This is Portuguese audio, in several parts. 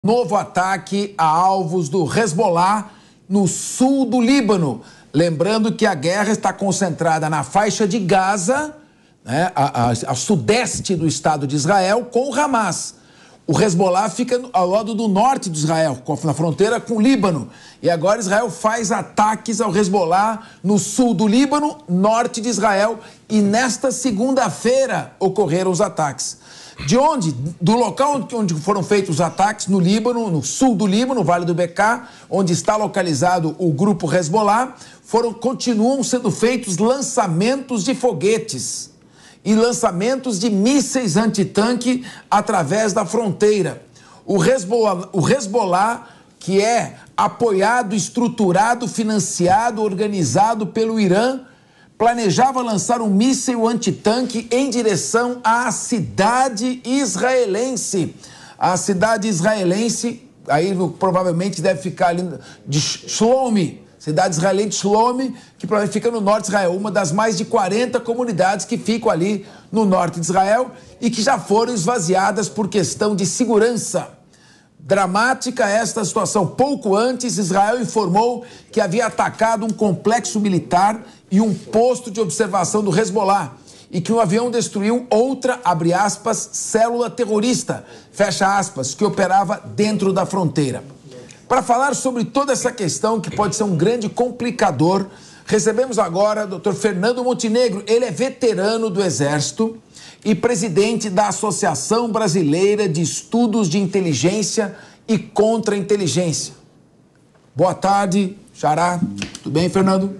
Novo ataque a alvos do Hezbollah no sul do Líbano. Lembrando que a guerra está concentrada na faixa de Gaza, né, a sudeste do Estado de Israel, com o Hamas. O Hezbollah fica ao lado do norte de Israel, na fronteira com o Líbano. E agora Israel faz ataques ao Hezbollah no sul do Líbano, norte de Israel. E nesta segunda-feira ocorreram os ataques. De onde? Do local onde foram feitos os ataques, no Líbano, no sul do Líbano, no Vale do Bekaa, onde está localizado o grupo Hezbollah, continuam sendo feitos lançamentos de foguetes e lançamentos de mísseis antitanque através da fronteira. O Hezbollah, que é apoiado, estruturado, financiado, organizado pelo Irã, planejava lançar um míssil antitanque em direção à cidade israelense. A cidade israelense, aí provavelmente deve ficar ali de Shlom, cidade israelense de Shlom, que provavelmente fica no norte de Israel, uma das mais de 40 comunidades que ficam ali no norte de Israel e que já foram esvaziadas por questão de segurança. Dramática esta situação. Pouco antes, Israel informou que havia atacado um complexo militar e um posto de observação do Hezbollah e que um avião destruiu outra, abre aspas, célula terrorista, fecha aspas, que operava dentro da fronteira. Para falar sobre toda essa questão, que pode ser um grande complicador, recebemos agora o Dr. Fernando Montenegro. Ele é veterano do Exército e presidente da Associação Brasileira de Estudos de Inteligência e Contra-Inteligência. Boa tarde, Xará. Tudo bem, Fernando?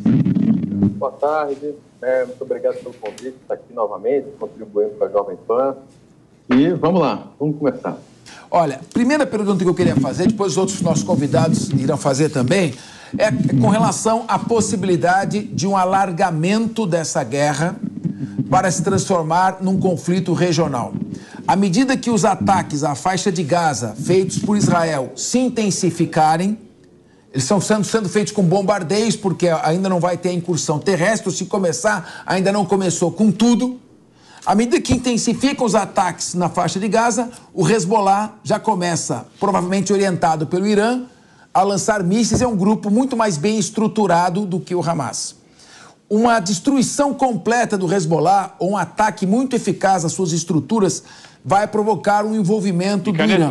Boa tarde. Muito obrigado pelo convite, estar aqui novamente, contribuindo com a Jovem Pan. E vamos lá, vamos começar. Olha, primeira pergunta que eu queria fazer, depois os outros nossos convidados irão fazer também, é com relação à possibilidade de um alargamento dessa guerra para se transformar num conflito regional. À medida que os ataques à faixa de Gaza feitos por Israel se intensificarem, eles estão sendo feitos com bombardeios, porque ainda não vai ter a incursão terrestre, se começar, ainda não começou com tudo. À medida que intensificam os ataques na faixa de Gaza, o Hezbollah já começa, provavelmente orientado pelo Irã, a lançar mísseis. É um grupo muito mais bem estruturado do que o Hamas. Uma destruição completa do Hezbollah, ou um ataque muito eficaz às suas estruturas, vai provocar um envolvimento do Irã.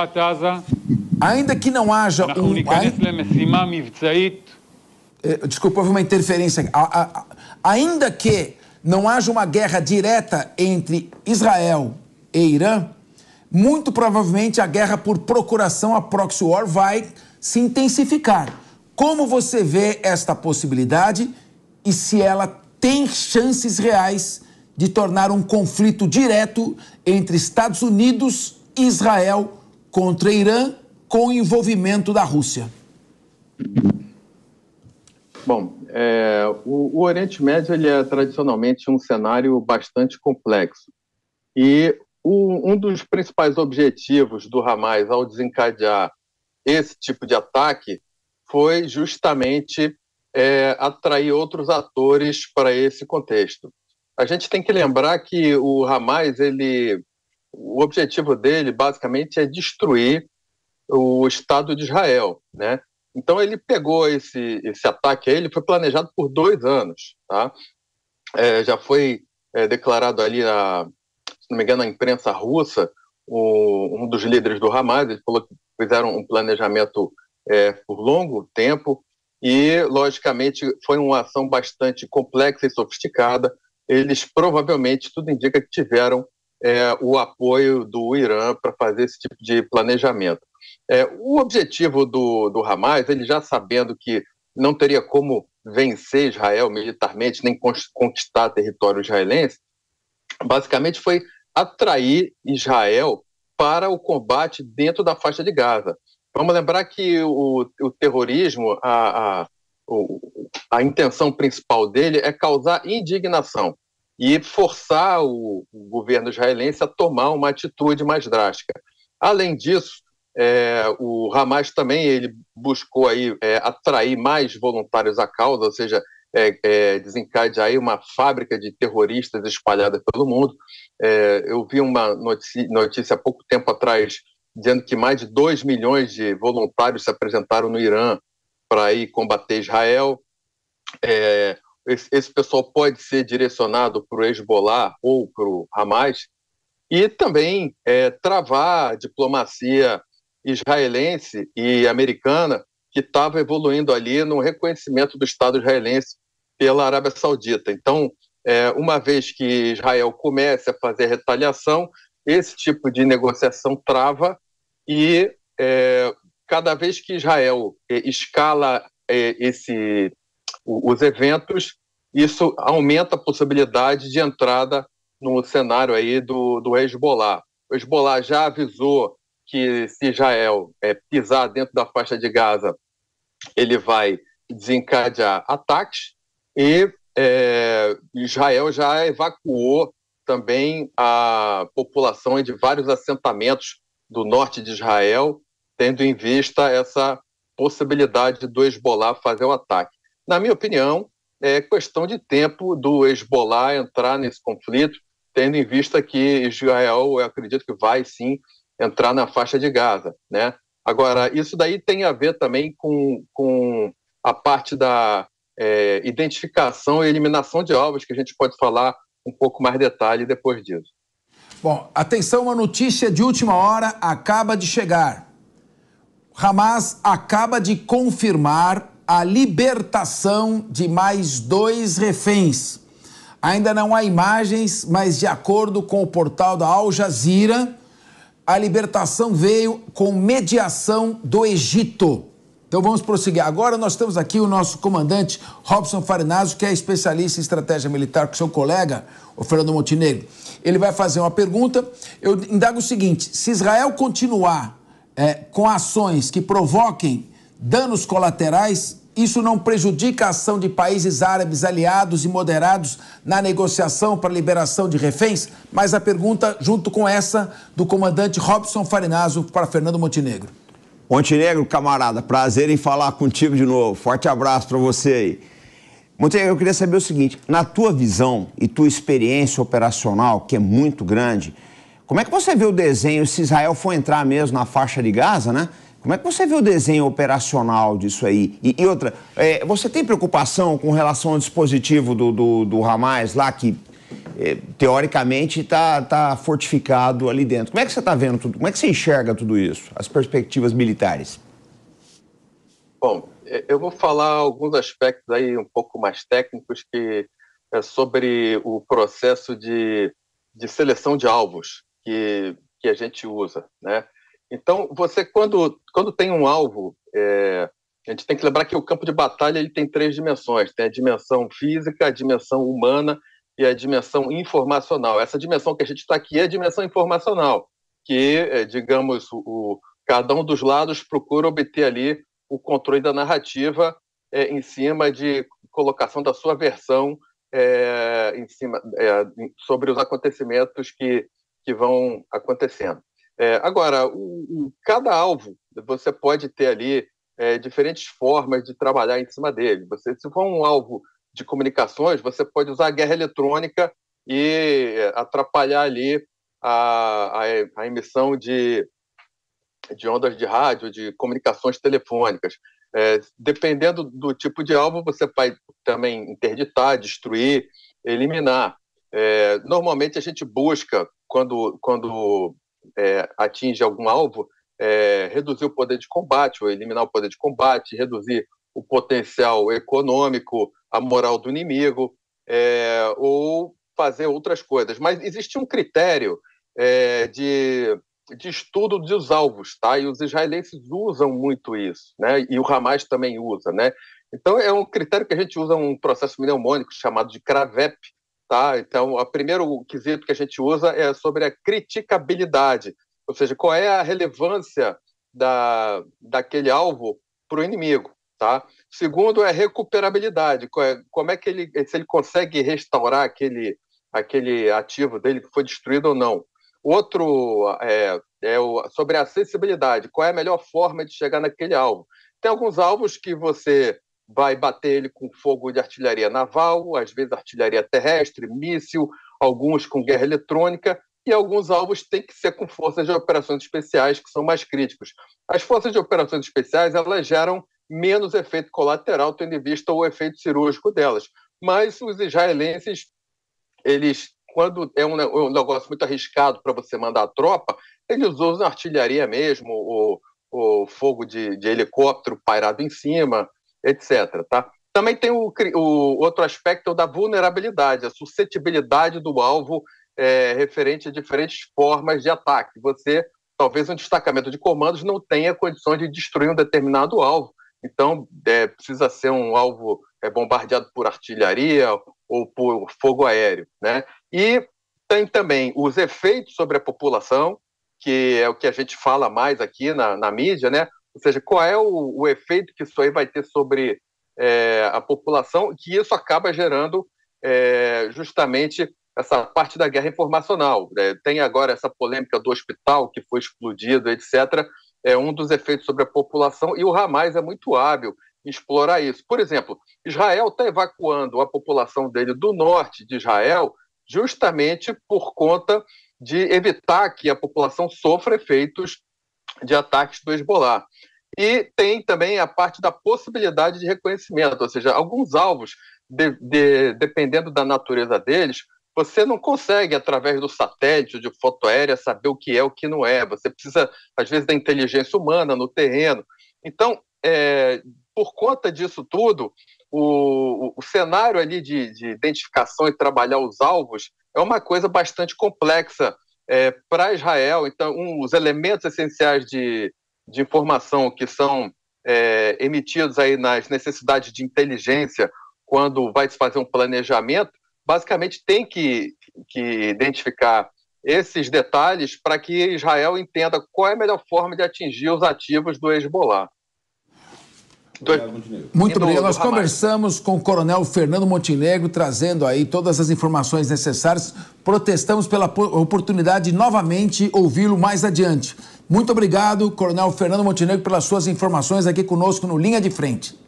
Ainda que não haja Desculpa, houve uma interferência. Ainda que não haja uma guerra direta entre Israel e Irã, muito provavelmente a guerra por procuração, a proxy war, vai se intensificar. Como você vê esta possibilidade e se ela tem chances reais de tornar um conflito direto entre Estados Unidos e Israel contra Irã, com o envolvimento da Rússia? Bom, o Oriente Médio ele é tradicionalmente um cenário bastante complexo. E um dos principais objetivos do Hamas ao desencadear esse tipo de ataque foi justamente atrair outros atores para esse contexto. A gente tem que lembrar que o Hamas, o objetivo dele basicamente é destruir o Estado de Israel, né? Então ele pegou esse ataque, ele foi planejado por 2 anos, tá? Já foi declarado ali, se não me engano, na imprensa russa, um dos líderes do Hamas, ele falou que fizeram um planejamento por longo tempo e, logicamente, foi uma ação bastante complexa e sofisticada. Eles provavelmente, tudo indica que tiveram o apoio do Irã para fazer esse tipo de planejamento. O objetivo do Hamas, ele já sabendo que não teria como vencer Israel militarmente, nem conquistar território israelense, basicamente foi atrair Israel para o combate dentro da faixa de Gaza. Vamos lembrar que o terrorismo, a intenção principal dele é causar indignação e forçar o governo israelense a tomar uma atitude mais drástica. Além disso, o Hamas também ele buscou aí, atrair mais voluntários à causa, ou seja, desencadear aí uma fábrica de terroristas espalhada pelo mundo. Eu vi uma notícia há pouco tempo atrás dizendo que mais de 2 milhões de voluntários se apresentaram no Irã para ir combater Israel. Esse pessoal pode ser direcionado para o Hezbollah ou para o Hamas, e também travar a diplomacia israelense e americana que estava evoluindo ali no reconhecimento do Estado israelense pela Arábia Saudita. Então, uma vez que Israel comece a fazer retaliação, esse tipo de negociação trava e cada vez que Israel escala os eventos, isso aumenta a possibilidade de entrada no cenário aí do Hezbollah. O Hezbollah já avisou que se Israel pisar dentro da faixa de Gaza, ele vai desencadear ataques, e Israel já evacuou também a população de vários assentamentos do norte de Israel, tendo em vista essa possibilidade do Hezbollah fazer o ataque. Na minha opinião, é questão de tempo do Hezbollah entrar nesse conflito, tendo em vista que Israel, eu acredito que vai sim entrar na faixa de Gaza, né? Agora, isso daí tem a ver também com a parte da identificação e eliminação de alvos, que a gente pode falar um pouco mais detalhe depois disso. Bom, atenção, uma notícia de última hora acaba de chegar. Hamas acaba de confirmar a libertação de mais 2 reféns. Ainda não há imagens, mas de acordo com o portal da Al Jazeera, a libertação veio com mediação do Egito. Então vamos prosseguir. Agora nós temos aqui o nosso comandante Robson Farinazzo, que é especialista em estratégia militar, com seu colega, o Fernando Montenegro. Ele vai fazer uma pergunta. Eu indago o seguinte: se Israel continuar com ações que provoquem danos colaterais, isso não prejudica a ação de países árabes aliados e moderados na negociação para a liberação de reféns? Mas a pergunta, junto com essa, do comandante Robson Farinazzo para Fernando Montenegro. Montenegro, camarada, prazer em falar contigo de novo. Forte abraço para você aí. Montenegro, eu queria saber o seguinte: na tua visão e tua experiência operacional, que é muito grande, como é que você vê o desenho, se Israel for entrar mesmo na faixa de Gaza, né? Como é que você vê o desenho operacional disso aí? E outra, você tem preocupação com relação ao dispositivo do Hamas lá, que teoricamente está fortificado ali dentro? Como é que você está vendo tudo? Como é que você enxerga tudo isso, as perspectivas militares? Bom, eu vou falar alguns aspectos aí um pouco mais técnicos, que é sobre o processo de seleção de alvos que a gente usa, né? Então, você, quando tem um alvo, a gente tem que lembrar que o campo de batalha ele tem 3 dimensões. Tem a dimensão física, a dimensão humana e a dimensão informacional. Essa dimensão que a gente está aqui é a dimensão informacional, que, digamos, cada um dos lados procura obter ali o controle da narrativa em cima de colocação da sua versão sobre os acontecimentos que vão acontecendo. Agora, cada alvo, você pode ter ali diferentes formas de trabalhar em cima dele. Se for um alvo de comunicações, você pode usar a guerra eletrônica e atrapalhar ali a emissão de ondas de rádio, de comunicações telefônicas. Dependendo do tipo de alvo, você vai também interditar, destruir, eliminar. Normalmente a gente busca, quando atinge algum alvo, reduzir o poder de combate, ou eliminar o poder de combate, reduzir o potencial econômico, a moral do inimigo, ou fazer outras coisas. Mas existe um critério de estudo dos alvos, tá? E os israelenses usam muito isso, né? E o Hamas também usa, né? Então é um critério que a gente usa, um processo mnemônico chamado de CRAVEP, tá? Então o primeiro quesito que a gente usa é sobre a criticabilidade, ou seja, qual é a relevância daquele alvo para o inimigo, tá? Segundo é recuperabilidade, como é que se ele consegue restaurar aquele ativo dele que foi destruído ou não. Outro sobre a acessibilidade, qual é a melhor forma de chegar naquele alvo. Tem alguns alvos que você vai bater ele com fogo de artilharia naval, às vezes artilharia terrestre, míssil, alguns com guerra eletrônica, e alguns alvos têm que ser com forças de operações especiais, que são mais críticos. As forças de operações especiais, elas geram menos efeito colateral, tendo em vista o efeito cirúrgico delas. Mas os israelenses, eles, quando é um negócio muito arriscado para você mandar a tropa, eles usam artilharia mesmo, o fogo de helicóptero pairado em cima, etc. Tá? Também tem o outro aspecto da vulnerabilidade, a suscetibilidade do alvo referente a diferentes formas de ataque. Você, talvez um destacamento de comandos não tenha condições de destruir um determinado alvo, então precisa ser um alvo bombardeado por artilharia ou por fogo aéreo, né? E tem também os efeitos sobre a população, que é o que a gente fala mais aqui na mídia, né? Ou seja, qual é o efeito que isso aí vai ter sobre a população, que isso acaba gerando justamente essa parte da guerra informacional. Tem agora essa polêmica do hospital que foi explodido, etc. É um dos efeitos sobre a população, e o Hamas é muito hábil em explorar isso. Por exemplo, Israel está evacuando a população dele do norte de Israel justamente por conta de evitar que a população sofra efeitos de ataques do Hezbollah. E tem também a parte da possibilidade de reconhecimento, ou seja, alguns alvos, dependendo da natureza deles, você não consegue, através do satélite ou de foto aérea, saber o que é o que não é. Você precisa, às vezes, da inteligência humana no terreno. Então, por conta disso tudo, o cenário ali de identificação e trabalhar os alvos é uma coisa bastante complexa para Israel. Então, os elementos essenciais de informação que são emitidos aí nas necessidades de inteligência quando vai se fazer um planejamento, basicamente tem que identificar esses detalhes para que Israel entenda qual é a melhor forma de atingir os ativos do Hezbollah. Muito obrigado. Nós conversamos com o coronel Fernando Montenegro, trazendo aí todas as informações necessárias. Protestamos pela oportunidade de novamente ouvi-lo mais adiante. Muito obrigado, coronel Fernando Montenegro, pelas suas informações aqui conosco no Linha de Frente.